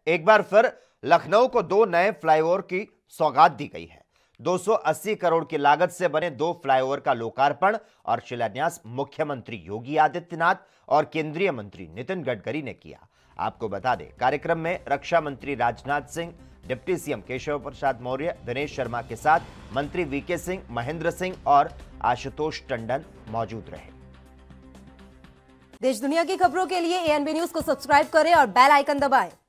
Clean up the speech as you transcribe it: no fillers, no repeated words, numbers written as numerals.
एक बार फिर लखनऊ को 2 नए फ्लाईओवर की सौगात दी गई है। 280 करोड़ की लागत से बने 2 फ्लाईओवर का लोकार्पण और शिलान्यास मुख्यमंत्री योगी आदित्यनाथ और केंद्रीय मंत्री नितिन गडकरी ने किया। आपको बता दें, कार्यक्रम में रक्षा मंत्री राजनाथ सिंह, डिप्टी सीएम केशव प्रसाद मौर्य, दिनेश शर्मा के साथ मंत्री वीके सिंह, महेंद्र सिंह और आशुतोष टंडन मौजूद रहे। देश दुनिया की खबरों के लिए एएनबी न्यूज को सब्सक्राइब करें और बेल आइकन दबाएं।